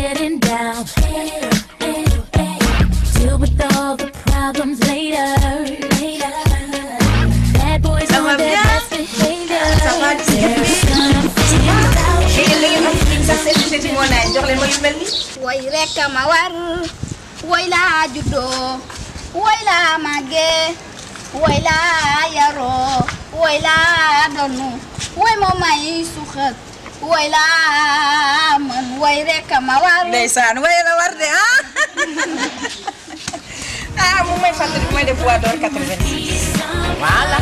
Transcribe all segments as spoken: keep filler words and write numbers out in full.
getting down. Hey, hey, hey. Deal with all the problems later. Later. Bad boys on their best behavior. Way rek ma war, way la juddo, way la màgge, way la yaro, way la donu, way mo may suxat, way la man, way rek ma war. Ndeysaan way la war de ah. Ah mu may fàttali bu may def voix d'or quatre-vingt-six. Voilà.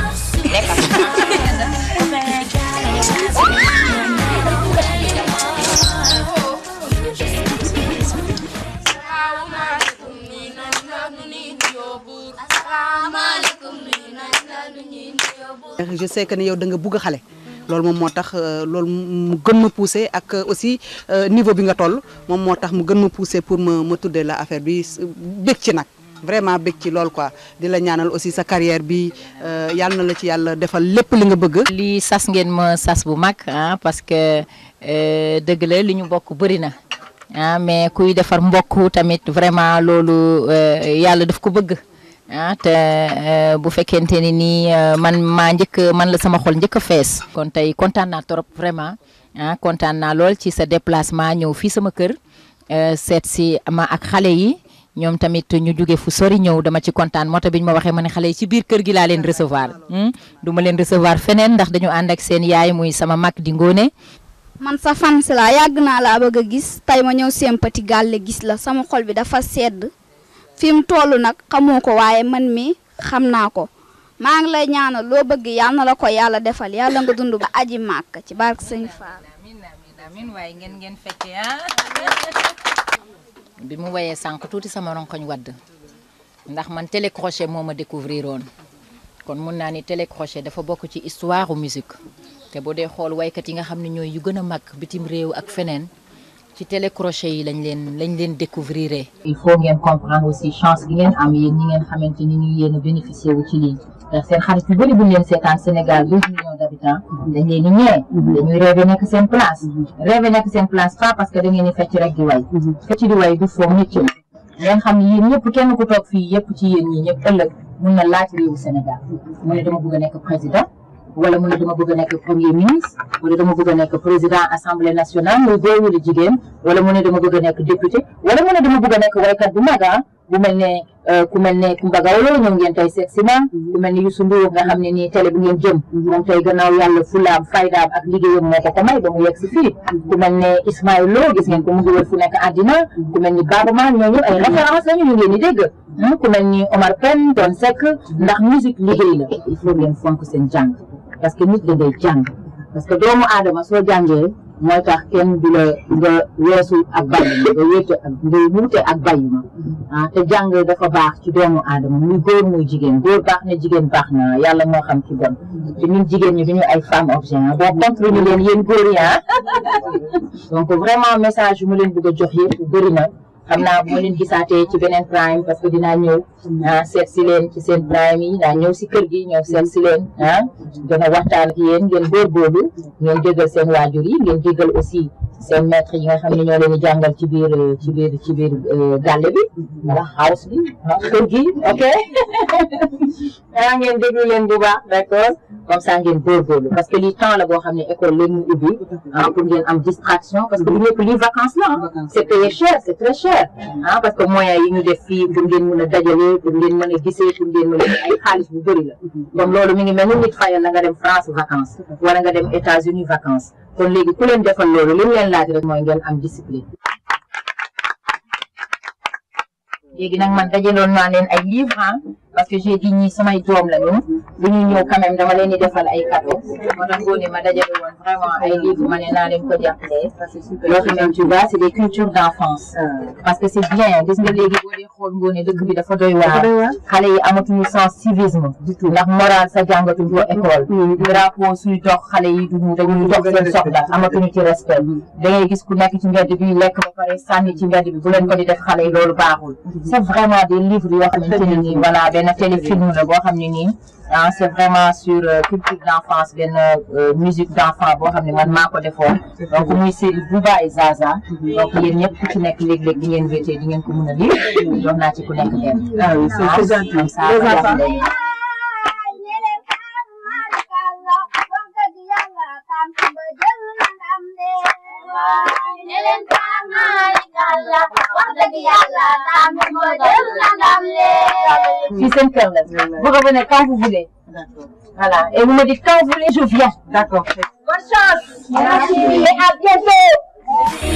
Je sais que ne yow da nga bugg xale loolu moom moo tax loolu mu gën ma pousser ak aussi niveau bi nga toll moom moo tax mu gën ma pousser pour ma ma tuddee la affaire bi bëgg ci nag vraiment bëgg ci loolu quoi di la ñaanal aussi sa carrière bi yàlla na la ci yàlla defal lépp li nga bëgg. lii sas ngeen ma sas bu mag ah parce que dëgg la li ñu bokk bëri na ah mais kuy defar mbokk tamit vraiment loolu yàlla daf ko bëgg. ah te bu fekkente ni nii man maa njëkk man la sama xol njëkk a fees. kon tey kontaan naa trop vraiment ah kontaan naa lool ci sa déplacement ñëw fii sama kër seet si ma ak xale yi ñoom tamit ñu jóge fu sori ñëw dama ci kontaan moo tax bi ñu ma waxee ma ne xale yi ci biir kër gi laa leen recevoir du ma leen recevoir feneen ndax dañu ànd ak seen yaay muy sama mag di Ngoné. man sa fan si laa yàgg naa laa bëgg a gis tey ma ñëw sympathie gàlle gis la sama xol bi dafa sedd. fi mu toll nag xamoo ko waaye man mi xam naa ko maa ngi lay ñaanal loo bëgg yàlla na la ko yàlla defal yàlla nga dund ba aji màkk ci barke Sëñ Fall. amiin amiin amiin waaye ngeen ngeen fekkee ah. bi mu wayee sànq tuuti sama ronkoñ wadd ndax man télécrochet moo ma découvrir woon kon mun naa ni télécrochet dafa bokk ci histoire u musique te boo dee xool waykat yi nga xam ne ñooy yu gën a mag bitim réew ak feneen. ci télécrochet yi lañ leen lañ leen découvrir. il faut ngeen comprendre aussi chance gi ngeen am yéen ñi ngeen xamante ni ñu yéen a bénéficié wu ci lii ndax seen xarit yu bëri buñ leen seetaan Sénégal douze millions d'habitants dañ leen di ñee dañuy rêvé nekk seen place rêvé nekk seen place pas parce que da ngeen di fecc rek di way fecc di way du foo métier ngeen xam ne yéen ñëpp kenn ku toog fii yëpp ci yéen ñi ñëpp ëllëg mun na laaj réewu Sénégal mu ne dama bëgg a nekk président wala mu ne dama bëgg a nekk premier ministre wala dama bëgg a nekk président assemblée nationale muy góor wala jigéen wala mu ne dama bëgg a nekk député wala mu ne dama bëgg a nekk waykat bu mag bu mel ne ku mel ne Coumba Gawlo ñëw ngeen tey seet si ma ku mel ne Youssou Ndour nga xam ne nii télé bi ngeen jëm moom tey gannaaw yàlla fulaam faydaam ak liggéeyam moo ko ko may ba mu yegg si fii ku mel ne Ismaël Lo gis ngeen ko mu ngi wër fu nekk àddina ku mel ni Baaba Maal ñooñu ay référence lañu ñu ngeen di dégg ku mel ni Omar Pène Don Seck ndax musique liggéey la il faut ngeen fonk seen jàng parce que nit da ngay jàng parce que doomu aadama soo jàngee mooy tax kenn du la nga weesu ak bàyyi ma nga wéete ak nga wuute ak bàyyi ma ah te jàng dafa baax ci doomu aadama muy góor muy jigéen góor baax na jigéen baax na yàlla moo xam ci bon te ñun jigéen ñi duñu ay femme objet donc contre ñu leen yéen góor yi ah donc vraiment message yu mu leen bëgg a jox yëpp bëri na xam naa bu ma leen gisaatee ci beneen prime parce que dinaa ñëw ah seet si leen ci seen prime yi daa ñëw si kër gi ñëw seet si leen ah gën a waxtaan ak yéen ngeen góorgóorlu ngeen déggal seen waajur yi ngeen déggal aussi seen maître yi nga xam ne ñoo leen di jàngal ci biir ci biir ci biir gàlle bi wala house bi kër gi ok ah ngeen déglu leen bu baax d'accord comme ça ngeen góorgóorlu parce que lii temps la boo xam ne école leen mu ubbi ah pour ngeen am distraction parce que bu ñëpp lii vacances la c'est payé cher c'est très cher ah parce que moyens yi ñu def fii pour ngeen mën a dajale pour ngeen mën a gisee pour ngeen mën a ay xaalis bu bëri la donc loolu mi ngi mel ni nit fayal la nga dem France vacances wala nga dem États-Unis vacances kon léegi ku leen defal loolu li mu leen laaj rek mooy ngeen am discipline. léegi nag man dajaloon naa leen ay livres parce que j'ai dit ñii samay doom la ñu bu ñuy ñëw quand même dama leen di defal ay cadeaux moo tax Ngoné ma dajale woon vraiment ay livres ma ne naa leen ko jàppale loo xam ne tu vois c'est des cultures d'enfance parce que c'est bien gis nga léegi boo dee xool Ngoné dëkk bi dafa doy waar xale yi amatuñu sens civisme du tout ndax moral sa jàngatuñ ko école drapeau suy dox xale yi duñu dañuy dox seen soxla amatuñu ci respect da ngay gis ku nekk ci mbedd bi lekk ba pare sànni ci mbedd bi bu leen ko di def xale yi loolu baaxul c'est vraiment des livres yoo xamante ne nii voilà benn téléfilm la boo xam ne nii ah c'est vraiment sur culture d'enfance benn musique d'enfant boo xam ne man maa ko defoon donc muy série Bouba et Zaza donc yéen ñëpp ku ci nekk léeg-léeg di ngeen wéetee di ngeen ko mën a lire jox naa ci ku nekk benn. Ah oui, c'est gentil. comme ça Les enfants. Fii seen kër la. Vous revenez quand vous voulez. D'accord. Voilà. Et vous me dites quand vous voulez, je viens. D'accord. Bonne chance. Merci. Et à bientôt.